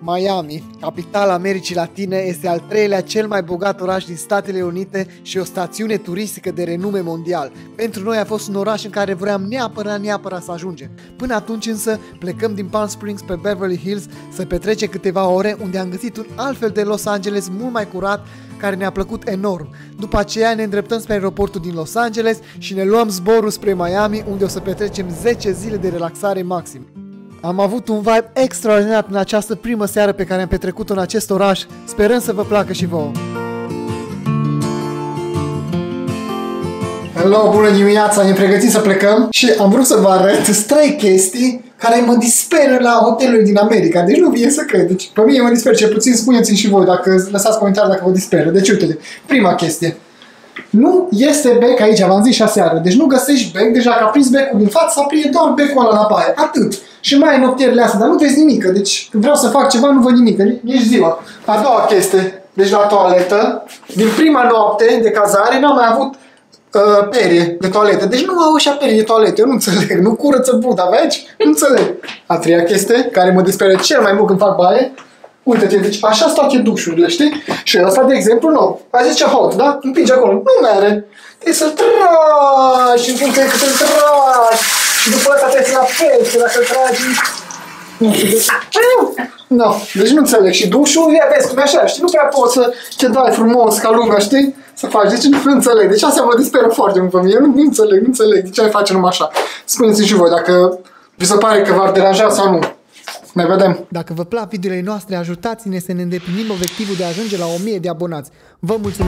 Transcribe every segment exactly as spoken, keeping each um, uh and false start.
Miami, capitala Americii Latine, este al treilea cel mai bogat oraș din Statele Unite și o stațiune turistică de renume mondial. Pentru noi a fost un oraș în care vreau neapărat, neapărat să ajungem. Până atunci însă plecăm din Palm Springs pe Beverly Hills să petrecem câteva ore, unde am găsit un altfel de Los Angeles mult mai curat, care ne-a plăcut enorm. După aceea ne îndreptăm spre aeroportul din Los Angeles și ne luăm zborul spre Miami, unde o să petrecem zece zile de relaxare maxim. Am avut un vibe extraordinar în această primă seară pe care am petrecut-o în acest oraș, sperăm să vă placă și vouă. Hello, bună dimineața, ne pregătim să plecăm și am vrut să vă arăt trei chestii care mă disperă la hoteluri din America, deci nu vine să cred, deci pe mine mă disperă, cel puțin spuneți-mi și voi dacă lăsați comentarii dacă vă disperă. Deci uite, prima chestie, nu este bec aici, v-am zis și aseară, deci nu găsești bec, deja că a prins becul din față, s-a prinde doar becul ăla la baie, atât. Și mai în noptierile astea, dar nu vezi nimică, deci când vreau să fac ceva nu văd nimică, nici ziua. A doua chestie, deci la toaletă, din prima noapte de cazare n-am mai avut uh, perie de toaletă, deci nu au așa perie de toaletă, eu nu înțeleg, nu curăță Buda, vezi? Nu înțeleg. A treia chestie, care mă disperă cel mai mult când fac baie, uite-te, deci așa stau toate dușurile, știi? Și ăsta, de exemplu, nu. Ai zice hot, da? Împingi acolo, nu mere. Trebuie să-l tragi, în timp ce să-l tragi. Și după ăsta trebuie să-l apelți, dacă-l tragi... Nu știu, deci... No, deci nu înțeleg. Și dușul, ia vezi cum e așa, știi? Nu prea poți să te dai frumos ca lumea, știi? Să faci, deci nu înțeleg. Deci asta mă disperă foarte mult pe mine. Nu, nu înțeleg, nu înțeleg. De ce ai face numai așa? Spuneți-mi și voi dacă vi se pare că v-ar deranja sau nu. Ne vedem! Dacă vă plac videoile noastre, ajutați-ne să ne îndeplinim obiectivul de a ajunge la o mie de abonați. Vă mulțumim!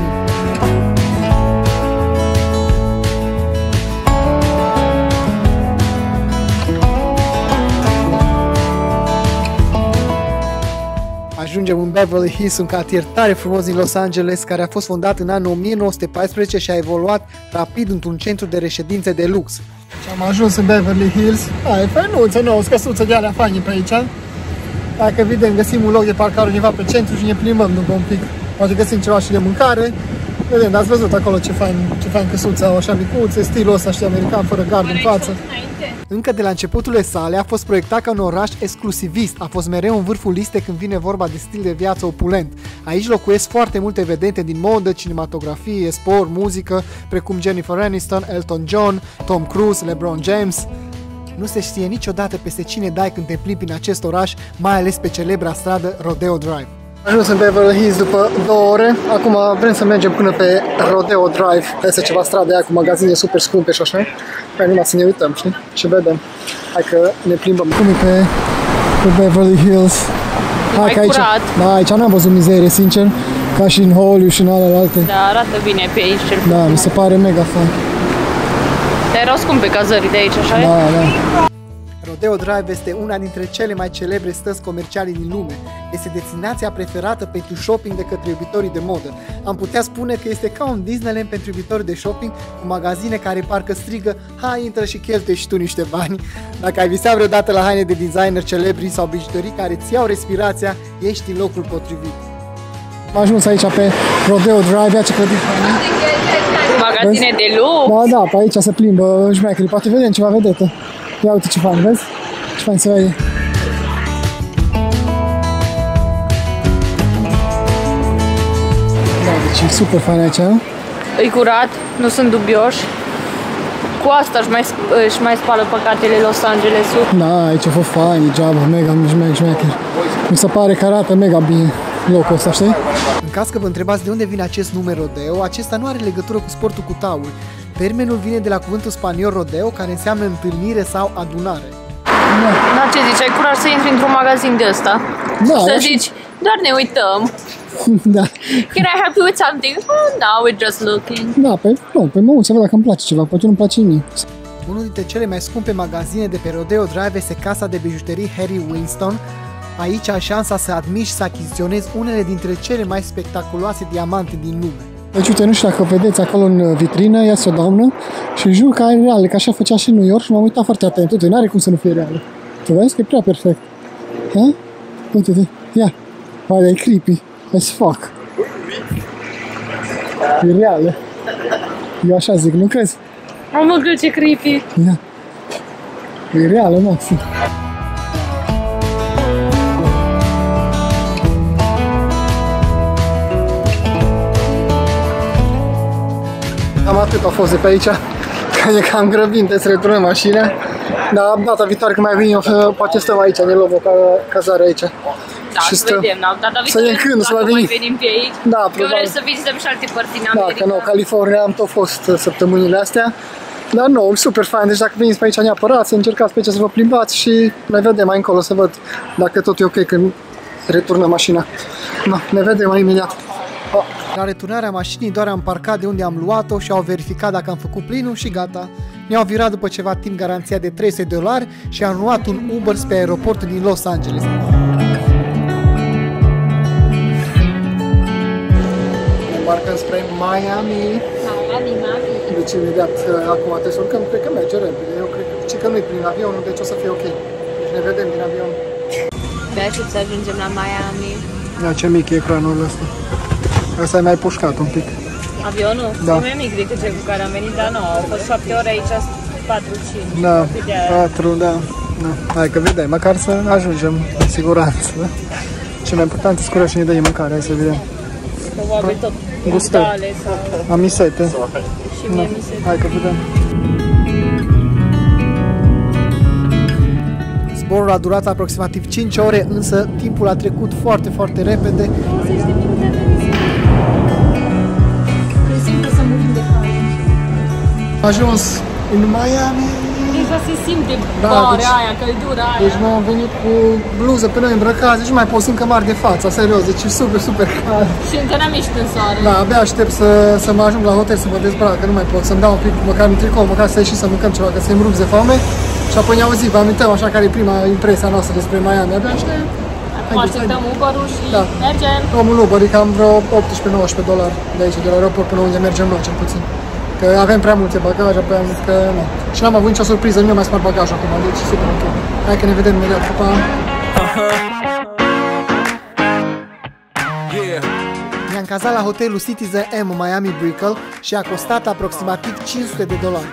Ajungem în Beverly Hills, un cartier tare frumos din Los Angeles, care a fost fondat în anul o mie nouă sute paisprezece și a evoluat rapid într-un centru de reședințe de lux. Și am ajuns în Beverly Hills. A, e făinuță nouă, scăsuță de alea faine pe aici. Dacă vedem, găsim un loc de parcare undeva pe centru și ne plimbăm după un pic. Poate găsim ceva și de mâncare. Vedem, ați văzut acolo ce fain, ce fain căsuță au, așa micuțe, stilul ăsta, știi, american, fără gard în față. Încă de la începuturile sale a fost proiectat ca un oraș exclusivist, a fost mereu în vârful listei când vine vorba de stil de viață opulent. Aici locuiesc foarte multe vedete din modă, cinematografie, sport, muzică, precum Jennifer Aniston, Elton John, Tom Cruise, LeBron James. Nu se știe niciodată peste cine dai când te plimbi în acest oraș, mai ales pe celebra stradă Rodeo Drive. Am ajuns în Beverly Hills după două ore, acum vrem să mergem până pe Rodeo Drive, este ceva stradă aia cu magazine super scumpe și așa, hai numai să ne uităm, știi? Și vedem, hai că ne plimbăm. Cum e pe, pe Beverly Hills? Hai că aici, da, aici n-am văzut mizerie, sincer, ca și în Hollywood și în alelalte. Da, arată bine pe aici cel Da, mi se pare mega fain. Dar erau scumpe cazării de aici, așa? Da, da. Rodeo Drive este una dintre cele mai celebre străzi comerciale din lume. Este destinația preferată pentru shopping de către iubitorii de modă. Am putea spune că este ca un Disneyland pentru iubitori de shopping, cu magazine care parcă strigă: hai, intră și cheltuie și tu niște bani. Dacă ai visat vreodată la haine de designer celebri sau bijuterii care îți iau respirația, ești în locul potrivit. Am ajuns aici pe Rodeo Drive, ia ce clădiri faine. Magazine de lux. Da, da, pe aici se plimbă șmecherii, poate vedem ceva vedetă. Ia uite ce fain, vezi? Ce fain se vede. Da, deci e super fain aici, nu? E curat, nu sunt dubioși. Cu asta își mai, își mai spală păcatele Los Angeles-ul. Da, aici a fost fain, e geaba, mega șmecher. Mi se pare că arată mega bine locul ăsta, știi? În caz că vă întrebați de unde vine acest nume Rodeo, acesta nu are legătură cu sportul cu tauri. Termenul vine de la cuvântul spaniol rodeo, care înseamnă întâlnire sau adunare. Da, da, ce zici? Ai curaj să intri într-un magazin de ăsta? Da, să zici, doar ne uităm. Da. Can I help you with something? Oh, no, we're just looking. Da, pe, nu, pe mă uit să văd dacă îmi place ceva, poate nu-mi place nimic. Unul dintre cele mai scumpe magazine de pe Rodeo Drive este casa de bijuterii Harry Winston. Aici ai șansa să admiși și să achiziționezi unele dintre cele mai spectaculoase diamante din lume. Deci, uite, nu știu dacă vedeți acolo în vitrină, iasă o doamnă și jur că e reală, că așa făcea și în New York și m-am uitat foarte atent. Uite, n-are cum să nu fie reală. Tu vezi că e prea perfect. Ha? Uite-te, ia. Vai, dar e creepy as fuck. E reală. Eu așa zic, nu crezi? Oh, mă, ce creepy. Ia. E reală, maxim. cât a fost de pe aici, că e cam grăbit, trebuie să returnăm mașina. Dar data viitoare când mai vin eu, poate stăm aici, ne luăm o cazare aici. Da, și să vedem, data viitoare, când, dacă mai venim. venim pe aici, da, eu vreau să vizităm și alte părți din America. Da, că nu, California am tot fost săptămânile astea. Dar nu, super fain, deci dacă veniți pe aici neapărat, să încercați pe aici să vă plimbați și ne vedem mai încolo să văd dacă tot e ok când returnăm mașina. No, ne vedem mai imediat. Oh. La returnarea mașinii doar am parcat de unde am luat-o și au verificat dacă am făcut plinul și gata. Ne-au virat după ceva timp garanția de trei sute de dolari și am luat un Uber spre aeroportul din Los Angeles. Ne îmbarcăm spre Miami. Miami, Miami. Deci imediat acum trebuie să urcăm, cred că merge repede. Eu cred că, că nu-i prin avionul, deci o să fie ok. Deci ne vedem din avion. De-aia să ajungem la Miami. Ia ce mic e ecranul ăsta. Ăsta e mai pușcat un pic. Avionul? Da. E mai mic decât cel cu care am venit, dar nu, au fost șapte ore aici, patru cinci. Da, patru, da. Da. Hai că vedem, măcar să ajungem în siguranță. Da? Cel mai important e scură și ne dă mâncare, hai să vedem. Probabil tot gustale sau... Am misete. Și mie misete. Hai că vedem. Zborul a durat aproximativ cinci ore, însă timpul a trecut foarte, foarte repede. Am ajuns în Miami. Deja se simte da, barea deci, aia, căldura aia. Deci noi am venit cu bluză pe noi îmbrăcați, deci nu mai pot să încămar de fața, serios, deci e super, super cald. Și încă n-am ieșit în soare. Da, abia aștept să, să mă ajung la hotel să mă dezbrac, că nu mai pot, să-mi dau un pic, măcar un tricou, măcar să ieșim să mâncăm ceva, că să-mi rup de foame. Și apoi ne auzim, vă amintăm așa care e prima impresia noastră despre Miami, abia aștept. Acum așteptăm Uber-ul și da. mergem. Omul Uber e cam vreo optsprezece nouăsprezece dolari de aici, de la aeroport până unde mergem noi, cel puțin. Că avem prea multe bagaje, apoi am zis că nu. Și n-am avut nicio surpriză, nu mi-am mai spart bagajul acum, deci super ok. Hai că ne vedem imediat, pa! Ne-am cazat la hotelul Citizen M în Miami Brickell și a costat aproximativ cinci sute de dolari.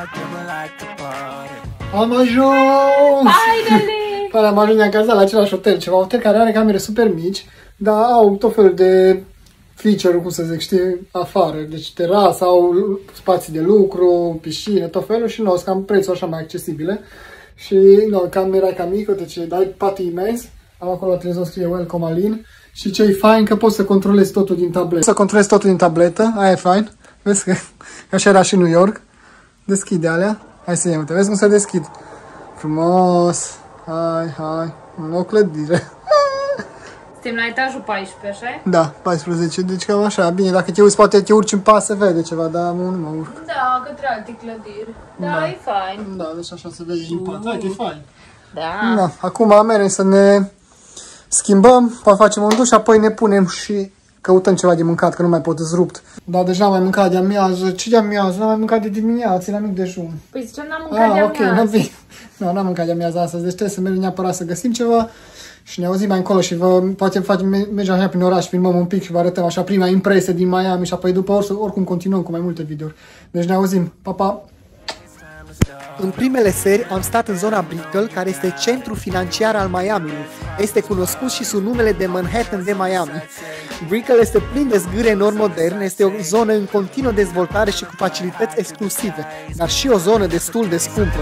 Am ajuns! Finally! Păi am ajuns, ne-am cazat la același hotel, ceva hotel care are camere super mici, dar au tot felul de feature-uri, cum să zic, știi, afară. Deci terasa, au spații de lucru, piscine, tot felul și nu, sunt cam prețuri așa mai accesibile. Și nu, camera e cam mică, deci dai pat imens. Am acolo la televizor scrie Welcome Aline. Și ce e fain că poți să controlezi totul din tabletă. Să controlezi totul din tabletă, aia e fain. Vezi că așa era și New York. Deschide alea. Hai să iau, vezi cum se deschid. Frumos. Hai, hai. O clădire. Suntem la etajul paisprezece, așa e? Da, paisprezece, deci cam așa. Bine, dacă te uiți, poate te urci în pas, se vede ceva, dar nu mă urc. Da, către alte clădiri. Da, da, e fain. Da, deci așa se vede în pat. Hai că e fain. Da. Da, acum mergem să ne schimbăm, poate facem un duș și apoi ne punem și căutăm ceva de mâncat, că nu mai pot, îți rupt. Da, deja am mai mâncat de amiază. Ce de amiază? N-am mai mâncat de dimineață, la mic dejun. Păi ziceam, n-am mâncat ah, de ok, amiază. Nu, no, n-am mâncat de amiază astăzi, deci trebuie să mergem neapărat să găsim ceva. Și ne auzim mai încolo și vă, poate facem, mergem așa prin oraș, filmăm un pic și vă arătăm așa prima impresie din Miami și apoi după oricum continuăm cu mai multe videouri. Deci ne auzim. Pa, pa! În primele seri am stat în zona Brickell, care este centru financiar al Miami-ului. Este cunoscut și sub numele de Manhattan de Miami. Brickell este plin de zgârie nord-moderne, este o zonă în continuă dezvoltare și cu facilități exclusive, dar și o zonă destul de scumpă.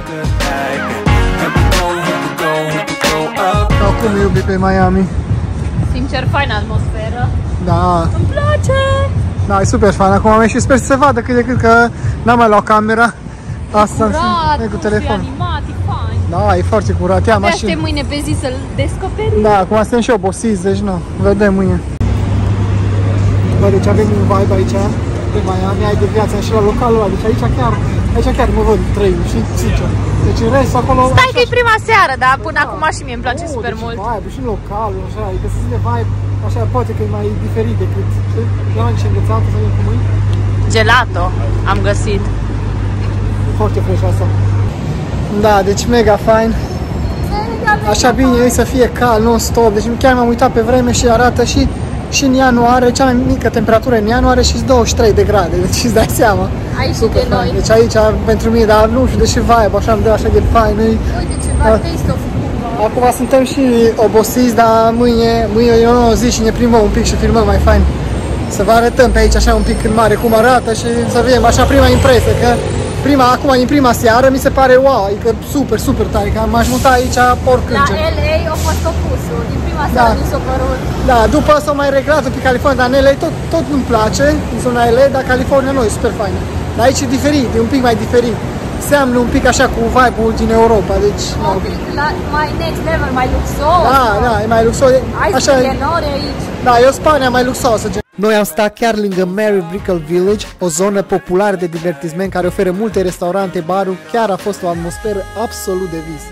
Acum iubi pe Miami. Sincer, faină atmosferă. Da. Îmi place! Da, e super fain. Acum am ieșit, sper să se vadă cât de cât, că n-am mai luat camera. Asta curat, e cu telefon. e animat, e fain. Da, e foarte curat. Ia mașină. Aștept mâine pe zi să-l descoperim. Da, acum suntem și obosiți, deci nu. Vedem mâine. Bă, deci avem un vibe aici, pe Miami, ai de viață și la localul ăla. Deci aici chiar, aici chiar mă văd trăim, și sincer. Deci în rest acolo... Stai că e prima seară, dar până acum și mie îmi place oh, super deci mult. Vibe, și localul, așa, adică să simte vibe, așa, poate că e mai diferit decât, știi? Eu am ce înghețată să vin cu mâini. Gelato am găsit. E foarte fresh asta. Da, deci mega fain. Așa bine e să fie cald, non-stop, deci chiar m-am uitat pe vreme și arată și, și în ianuarie, cea mai mică temperatură în ianuarie și douăzeci și trei de grade, deci îți dai seama. Aici super de fain. noi. Deci aici pentru mine, dar nu știu, deși vibe, așa îmi dă așa de fain. Uite ceva taste of food. Acum suntem și obosiți, dar mâine, mâine e o nouă zi și ne plimbăm un pic și filmăm mai fain. să vă arătăm pe aici așa un pic în mare cum arată și să vedem așa prima impresie, că prima, acum din prima seară mi se pare wow, adică super, super tare, că m-aș muta aici oricând. La L A a fost opusul, din prima seară mi s-a părut. Da, după s-a mai reglat un pic California, dar în L A tot, tot nu-mi place, în zona L A, dar California nu e super faină. Dar aici e diferit, e un pic mai diferit. Seamănă un pic așa cu vibe-ul din Europa, deci... Un pic la, mai next level, mai luxos. Da, da, e mai luxos. Ai așa, stilionori aici. Da, e o Spania mai luxoasă. Noi am stat chiar lângă Mary Brickell Village, o zonă populară de divertisment care oferă multe restaurante, baruri, chiar a fost o atmosferă absolut de vis.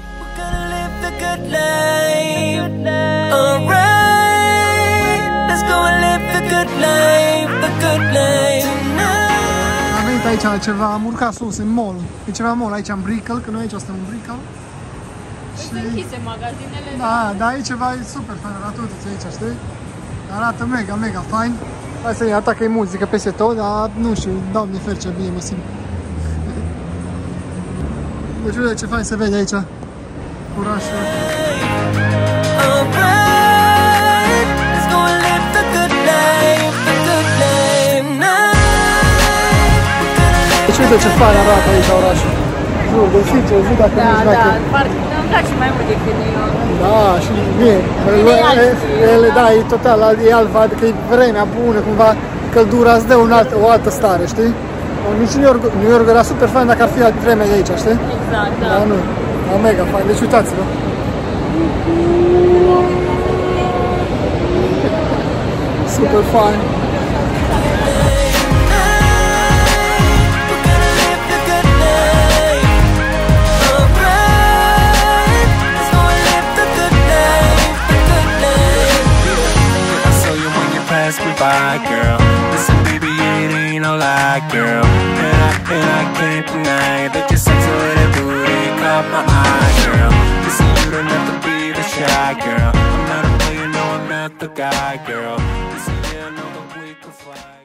Am venit aici la ceva, am urcat sus în mall, e ceva mall aici în Brickell, că noi aici suntem în Brickell. Sunt închise magazinele. Da, da, e ceva e super fain, arată aici, știi? Arată mega, mega fain. Hai să-i atacă e muzică peste tot, dar nu știu, Doamne fer ce bine mă simt. Deci uite ce fain se vede aici, orașul. Deci uite ce fain arată aici orașul. Jur, de sincer, zi dacă da, nu știu da, parcă îmi place mai mult decât New York. Da, și bine, ele, da, e total, e altva, adică e vremea bună, cumva, căldura îți dă un alt, o altă stare, știi? Nici New York, New York era super fain dacă ar fi vremea de aici, știi? Exact, da. Da, nu, da, mega fain, deci uitați-vă. Super fain. Bye, girl. Listen, baby, it ain't no lie, girl. And I, and I can't deny that you're sexy with that booty caught my eye, girl. Listen, you don't have to be the shy, girl. I'm not a player, no, I'm not the guy, girl. Listen, yeah, I know that we could fly.